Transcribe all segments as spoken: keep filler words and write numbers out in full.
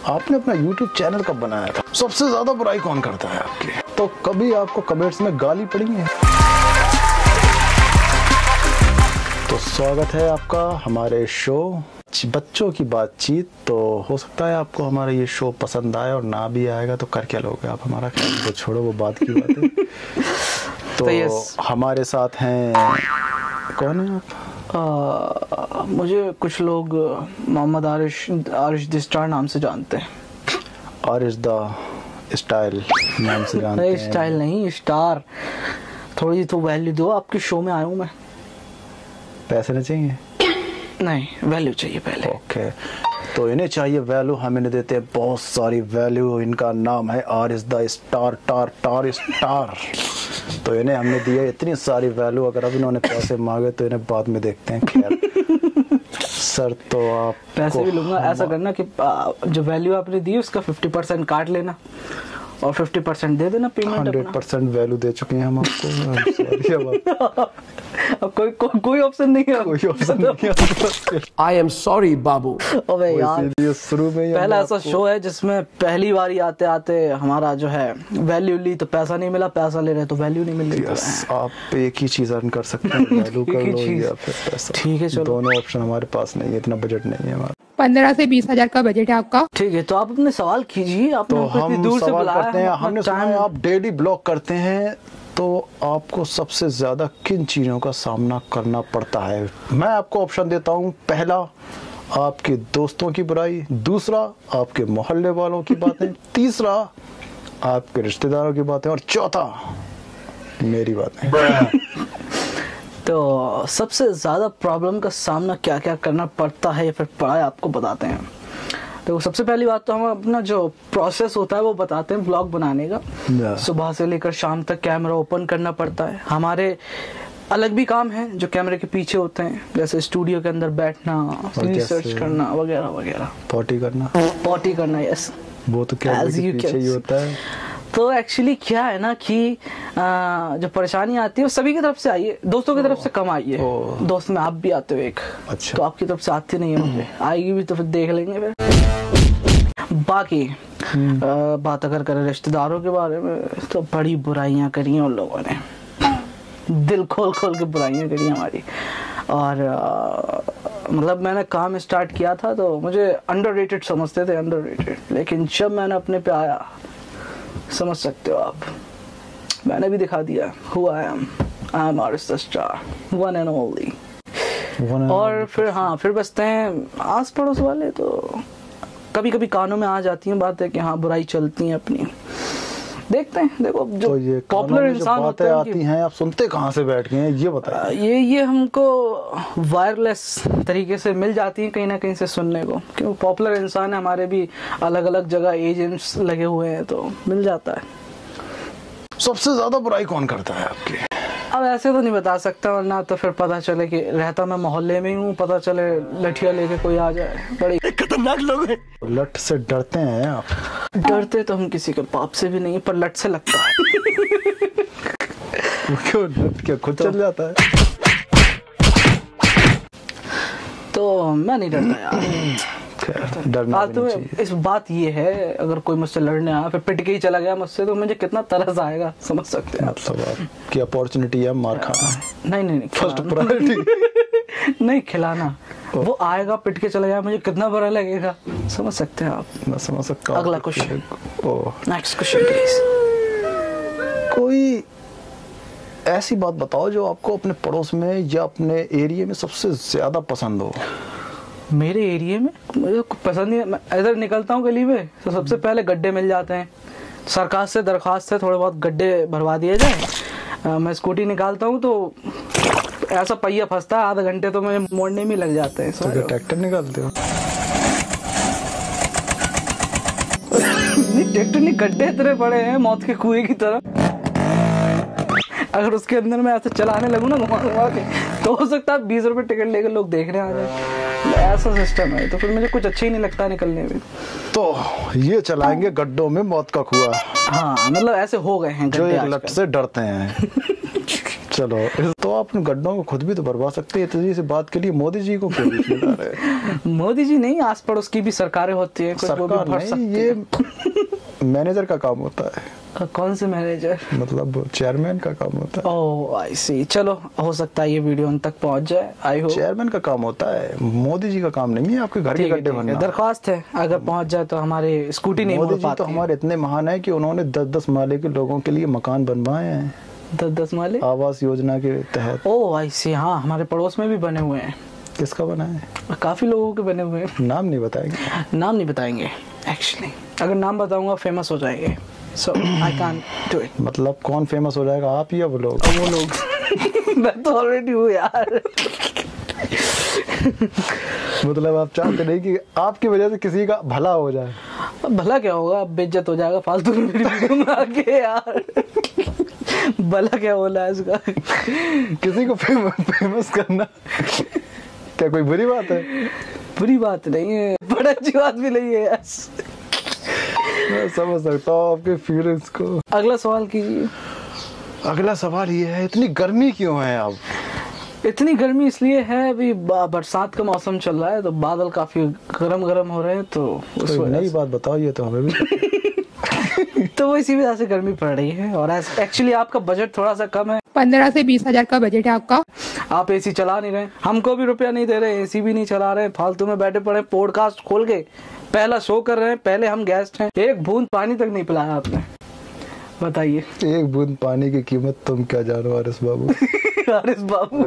आपने अपना YouTube channel कब बनाया था? सबसे ज्यादा बुराई कौन करता है आपकी? तो कभी आपको कमेंट्स में गाली पड़ी है? तो स्वागत है आपका हमारे शो बच्चों की बातचीत। तो हो सकता है आपको हमारा ये शो पसंद आए और ना भी आएगा तो कर क्या लोगे आप हमारा, तो छोड़ो वो बात की बात है। तो, तो हमारे साथ हैं, कौन है आप? आ, मुझे कुछ लोग मोहम्मद आरिश आरिश द स्टार नाम से जानते हैं। आरिश द स्टाइल नाम से जानते हैं? स्टाइल नहीं, स्टार। थोड़ी तो वैल्यू दो, आपके शो में आया हूँ मैं। पैसे नहीं चाहिए? नहीं, वैल्यू चाहिए पहले। ओके, तो इन्हें चाहिए वैल्यू, हम इन्हें देते हैं बहुत सारी वैल्यू। इनका नाम है Arish the star tar tar star. तो इन्हें हमने दिया इतनी सारी वैल्यू, अगर अब इन्होंने पैसे मांगे तो इन्हें बाद में देखते हैं। खैर सर, तो आप पैसे भी लूंगा। ऐसा करना कि जो वैल्यू आपने दी उसका फिफ्टी परसेंट काट लेना और फिफ्टी परसेंट दे देना पेमेंट। हंड्रेड परसेंट वैल्यू दे चुके हैं हम आपको। अब कोई को, कोई ऑप्शन नहीं है, कोई ऑप्शन नहीं है। आई एम सॉरी बाबू। अबे यार, शुरू में पहला ऐसा शो है जिसमें पहली बारी आते आते हमारा जो है वैल्यू ली तो पैसा नहीं मिला, पैसा ले रहे तो वैल्यू नहीं मिल रही। yes, आप एक ही चीज अर्न कर सकते हैं, वैल्यू कर लो या फिर पैसा। ठीक है, चलो दोनों ऑप्शन हमारे पास नहीं है, इतना बजट नहीं है हमारा। पंद्रह से बीस हजार का बजट है आपका। ठीक है, तो आप अपने सवाल कीजिए। आप तो हम दूर से सवाल बुलाया, करते हैं। हमने सुना है आप डेली ब्लॉग करते हैं, तो आपको सबसे ज्यादा किन चीजों का सामना करना पड़ता है? मैं आपको ऑप्शन देता हूँ। पहला, आपके दोस्तों की बुराई। दूसरा, आपके मोहल्ले वालों की बातें। तीसरा, आपके रिश्तेदारों की बातें। और चौथा, मेरी बातें। तो सबसे ज्यादा प्रॉब्लम का सामना क्या क्या करना पड़ता है या फिर पड़ा है, आपको बताते हैं। तो सबसे पहली बात तो हम अपना जो प्रोसेस होता है वो बताते हैं ब्लॉग बनाने का। सुबह से लेकर शाम तक कैमरा ओपन करना पड़ता है। हमारे अलग भी काम है जो कैमरे के पीछे होते हैं, जैसे स्टूडियो के अंदर बैठना, रिसर्च करना वगैरह वगैरह। पॉटी करना? पॉटी करना, यस, वो तो कैमरे के पीछे ही होता है। तो एक्चुअली क्या है ना कि आ, जो परेशानी आती है वो सभी की तरफ से आई है, दोस्तों की तरफ से कम आई है। दोस्त में आप भी आते हो एक। अच्छा। तो आपकी तरफ से आती नहीं है, मुझे आएगी भी तो फिर देख लेंगे। फिर बाकी आ, बात अगर करें रिश्तेदारों के बारे में, तो बड़ी बुराइयां करी हैं उन लोगों ने, दिल खोल खोल के बुराइयां करी हमारी। और आ, मतलब मैंने काम स्टार्ट किया था तो मुझे अंडररेटेड समझते थे, अंडररेटेड। लेकिन जब मैंने अपने पे आया, समझ सकते हो आप, मैंने भी दिखा दिया who I am, I am Aris the Star, one and only। और फिर हाँ, फिर बचते हैं आस पड़ोस वाले। तो कभी कभी कानों में आ जाती हैं बातें कि हाँ बुराई चलती है अपनी। देखते हैं, देखो जो तो पॉपुलर इंसान होते हैं आती हैं, आप सुनते कहाँ से बैठ गए हैं ये बताइए। ये ये हमको वायरलेस तरीके से मिल जाती है कहीं ना कहीं से सुनने को, क्योंकि पॉपुलर इंसान है, हमारे भी अलग अलग जगह एजेंट्स लगे हुए हैं तो मिल जाता है। सबसे ज्यादा बुराई कौन करता है आपकी? अब ऐसे तो नहीं बता सकता, वरना तो फिर पता चले कि रहता मैं मोहल्ले में हूँ, पता चले लठिया लेके कोई आ जाए। बड़ी खतरनाक लोग हैं। लठ से डरते हैं आप? डरते तो हम किसी के बाप से भी नहीं, पर लठ से लगता है। क्यों? लठ क्या खुद चल जाता है? तो मैं नहीं डरता यार। डरना तो इस बात ये है, अगर कोई मुझसे लड़ने आया फिर पिट के ही चला गया मुझसे, तो मुझे कितना तरस आएगा, समझ सकते हैं। मतलब आपकी अपॉर्चुनिटी है मार खाना? नहीं नहीं नहीं, फर्स्ट प्रायोरिटी नहीं खिलाना। वो आएगा पिट के चला जाए, मुझे कितना बुरा लगेगा, समझ सकते हैं आप। मैं समझ सकता हूँ। अगला क्वेश्चन, नेक्स्ट क्वेश्चन प्लीज। कोई ऐसी बात बताओ जो आपको अपने पड़ोस में या अपने एरिया में सबसे ज्यादा पसंद हो। मेरे एरिया में मुझे पसंद नहीं है। मैं इधर निकलता हूँ गली में तो सबसे पहले गड्ढे मिल जाते हैं। सरकार से दरख्वास्त है थोड़े बहुत गड्ढे भरवा दिए जाए। मैं स्कूटी निकालता हूँ तो ऐसा पहिया फंसता है, आधा घंटे तो मुझे मोड़ने में लग जाते हैं। तो ट्रैक्टर निकालते हो? नहीं, ट्रैक्टर नहीं, गड्ढे इतने बड़े हैं मौत के कुएं की तरह। अगर उसके अंदर मैं ऐसे चलाने लगूँ ना घुमा घुमा के, तो हो सकता है बीस रुपए टिकट लेकर लोग देखने आ जाए। ऐसा सिस्टम है, तो फिर मुझे कुछ अच्छा ही नहीं लगता निकलने में। तो ये चलाएंगे गड्ढों में मौत का कुआं। हाँ, मतलब ऐसे हो गए हैं जो एक लठ से डरते हैं। चलो, तो आप उन गड्ढों को खुद भी तो भरवा सकते हैं। इतनी सी बात के लिए मोदी जी को क्यों बीच में ला रहे हैं? मोदी जी नहीं, आस पड़ोस की भी सरकारें होती है, कुछ वो भी सरकार भर नहीं, सकती ये मैनेजर का काम होता है, है। कौन से मैनेजर? मतलब चेयरमैन का काम होता है। ओह आई सी। चलो हो सकता है ये वीडियो उन तक पहुंच जाए, आई होप। चेयरमैन का काम होता है, मोदी जी का काम नहीं है आपके घर के गड्ढे भरना। दरख्वास्त है अगर पहुंच जाए तो हमारे स्कूटी नहीं मोदी मोड़ जी पाती तो हमारे इतने महान है कि उन्होंने दस दस माले के लोगों के लिए मकान बनवाए हैं, दस दस माले आवास योजना के तहत। ओह आई सी। हाँ हमारे पड़ोस में भी बने हुए हैं। किसका बना है? काफी लोगों के बने हुए हैं। नाम नहीं बताएंगे? नाम नहीं बताएंगे एक्चुअली, अगर नाम बताऊंगा फेमस हो जाएंगे, so I can't do it. मतलब कौन फेमस हो जाएगा, आप या वो लोग? वो लोग मैं तो ऑलरेडी हूँ यार। मतलब आप चाहते नहीं कि आपकी वजह से किसी का भला हो जाए? अब भला क्या होगा, अब बेइज्जत हो जाएगा फालतू में मेरी वीडियो में आके यार। भला क्या बोला है इसका? किसी को फेमस, फेमस करना क्या कोई बुरी बात है? बुरी बात नहीं है, बड़ा अच्छी बात भी नहीं है यार। मैं समझ सकता हूँ आपके फीलिंग्स को। अगला सवाल कीजिए। अगला सवाल ये है, इतनी गर्मी क्यों है अब? इतनी गर्मी इसलिए है, अभी बरसात का मौसम चल रहा है तो बादल काफी गरम गरम हो रहे हैं, तो उस तो नई बात बताओ, ये तो हमें भी तो वो इसी वजह से गर्मी पड़ रही है। और एक्चुअली आपका बजट थोड़ा सा कम है, पंद्रह से बीस हजार का बजट है आपका। आप एसी चला नहीं रहे, हमको भी रुपया नहीं दे रहे, एसी भी नहीं चला रहे, फालतू में बैठे पड़े पॉडकास्ट खोल के पहला शो कर रहे हैं, पहले हम गेस्ट हैं, एक बूंद पानी तक नहीं पिलाया आपने, बताइए। एक बूंद पानी की कीमत तुम क्या जानो आरिस बाबू। आरिस बाबू।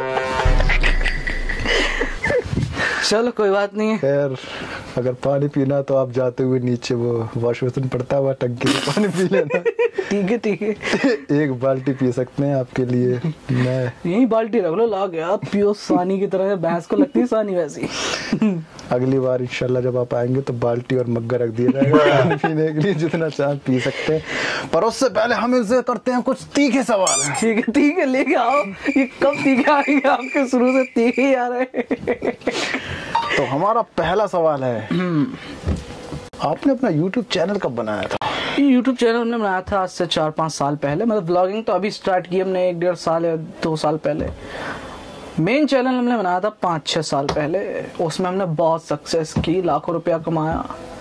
चलो कोई बात नहीं है। खैर अगर पानी पीना तो आप जाते हुए नीचे वो वॉश बेसिन पड़ता हुआ टंकी में पानी पी लेना। ठीक है ठीक है। एक बाल्टी पी सकते हैं आपके लिए। मैं यही बाल्टी रख लो ला के, आप पियो सानी की तरह, भैंस को लगती है सानी वैसी। अगली बार इंशाल्लाह जब आप आएंगे तो बाल्टी और मग्गा रख दिया जाएगा पानी पीने के लिए, जितना चाहे पी सकते हैं। पर उससे पहले हम इनसे करते हैं कुछ तीखे सवाल। ठीक है ठीक है, लेके आओ। ये कब तीखे आएंगे आपके, शुरू से तीखे ही आ रहे हैं। तो हमारा पहला सवाल है, आपने अपना यूट्यूब चैनल कब बनाया था? ये यूट्यूब चैनल हमने बनाया था आज से चार पाँच साल पहले, मतलब ब्लॉगिंग तो अभी स्टार्ट की हमने एक डेढ़ साल या दो साल पहले। मेन चैनल हमने बनाया था पाँच छः साल पहले, उसमें हमने बहुत सक्सेस की, लाखों रुपया कमाया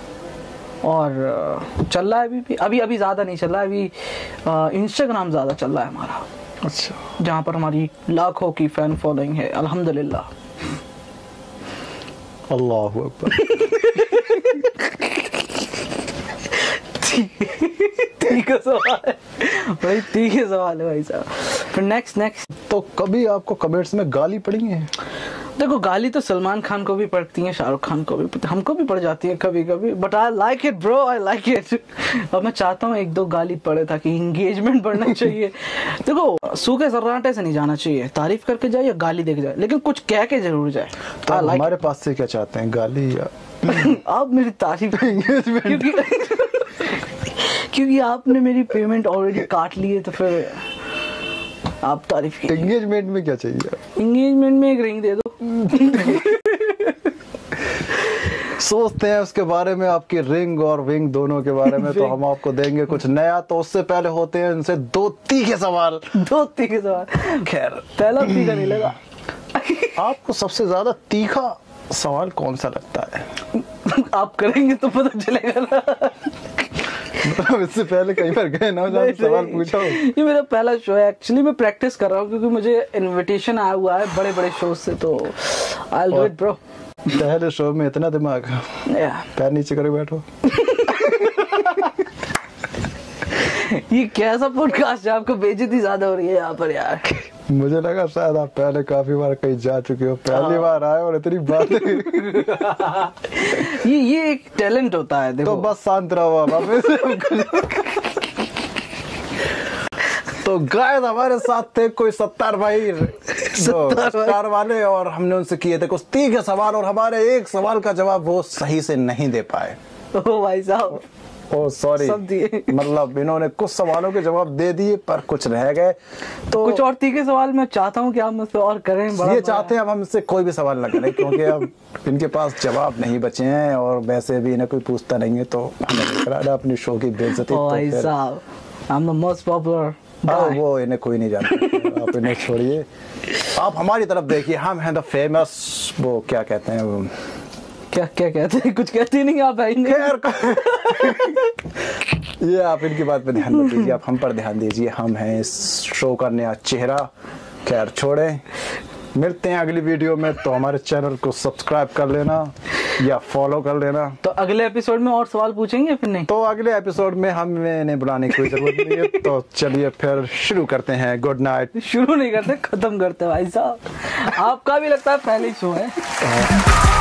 और चल रहा है अभी भी। अभी अभी ज़्यादा नहीं चल रहा है, अभी इंस्टाग्राम ज़्यादा चल रहा है हमारा। अच्छा, जहाँ पर हमारी लाखों की फैन फॉलोइंग है, अल्हम्दुलिल्लाह। अल्लाहु अकबर। ठीक है सवाल है भाई, ठीक है सवाल है भाई साहब। फिर नेक्स्ट नेक्स्ट तो कभी आपको कमेंट्स में गाली पड़ी है? देखो गाली तो सलमान खान को भी पड़ती है, शाहरुख खान को भी, हमको भी पड़ जाती है कभी कभी, but I like it bro, I like it. और मैं चाहता हूँ एक दो गाली पड़े ताकि इंगेजमेंट बढ़ना चाहिए। देखो सूखे सर्राटे से नहीं जाना चाहिए, तारीफ करके जाए या गाली देके जाए, लेकिन कुछ कह के जरूर जाए। तो like हमारे पास से क्या चाहते हैं, गाली या आप मेरी तारीफ? क्योंकि क्योंकि आपने मेरी पेमेंट ऑलरेडी काट ली है, तो फिर आप तारीफ कीजिए। एंगेजमेंट में क्या चाहिए? एंगेजमेंट में एक रिंग दे दो। सोचते हैं उसके बारे में, आपकी रिंग और विंग दोनों के बारे में, तो हम आपको देंगे कुछ नया। तो उससे पहले होते हैं इनसे दो तीखे सवाल। दो तीखे सवाल। खैर पहला तीखा नहीं लगा। आपको सबसे ज्यादा तीखा सवाल कौन सा लगता है? आप करेंगे तो पता चलेगा ना। मतलब इससे पहले कई बार गए ना जहाँ सवाल पूछा हो? ये मेरा पहला शो है, एक्चुअली मैं प्रैक्टिस कर रहा हूँ क्योंकि मुझे इनविटेशन आया हुआ है बड़े बड़े शो से, तो I will do it bro. पहले शो में इतना दिमाग? पैर नीचे करे बैठो। ये कैसा पॉडकास्ट है, आपको बेइज्जती ज्यादा हो रही है यहाँ पर यार। मुझे लगा शायद आप पहले काफी बार कहीं जा चुके हो, पहली बार आए और इतनी बातें। ये ये एक टैलेंट होता है देखो। तो बस शांत रहो अब। तो गाइस हमारे साथ थे कोई सत्तार भाई, सत्तार वाले, और हमने उनसे किए थे कुछ तीखे सवाल, और हमारे एक सवाल का जवाब वो सही से नहीं दे पाए। ओ भाई साहब, ओ सॉरी, मतलब इन्होंने कुछ सवालों के जवाब दे दिए पर कुछ रह गए। तो कुछ और तीखे सवाल मैं चाहता हूँ कि आप मुझसे और करें। ये चाहते हैं अब हमसे कोई भी सवाल न करें, क्योंकि अब इनके पास जवाब नहीं बचे हैं और वैसे भी इन्हें कोई पूछता नहीं है, तो हमें अपनी शो की बेइज्जती। भाई साहब, I am the most popular ओ, वो इन्हें कोई नहीं जानता, आप इन्हें छोड़िए, आप हमारी तरफ देखिए, हम हैं द फेमस, वो क्या कहते हैं वो, क्या क्या कहते हैं, कुछ कहते ही नहीं आप भाई ने। ये आप इनकी बात पे ध्यान मत दीजिए, आप हम पर ध्यान दीजिए, हम हैं इस शो का नया चेहरा। खैर छोड़ें, मिलते हैं अगली वीडियो में, तो हमारे चैनल को सब्सक्राइब कर लेना या फॉलो कर लेना। तो अगले एपिसोड में और सवाल पूछेंगे फिर नहीं? तो अगले एपिसोड में हमें इन्हें बुलाने की कोई जरूरत नहीं है। तो चलिए फिर शुरू करते हैं। Good night. शुरू नहीं करते, खत्म करते भाई साहब, आपका भी लगता है पहले ही शो है।